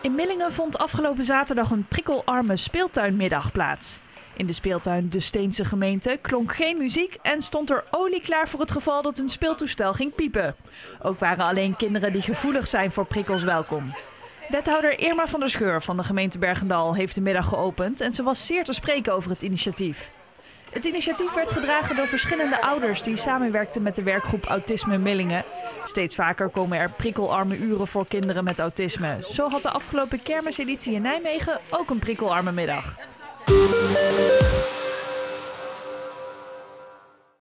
In Millingen vond afgelopen zaterdag een prikkelarme speeltuinmiddag plaats. In de speeltuin De Steense gemeente klonk geen muziek en stond er olie klaar voor het geval dat een speeltoestel ging piepen. Ook waren alleen kinderen die gevoelig zijn voor prikkels welkom. Wethouder Irma van der Scheur van de gemeente Bergendal heeft de middag geopend en ze was zeer te spreken over het initiatief. Het initiatief werd gedragen door verschillende ouders die samenwerkten met de werkgroep Autisme Millingen. Steeds vaker komen er prikkelarme uren voor kinderen met autisme. Zo had de afgelopen kermiseditie in Nijmegen ook een prikkelarme middag.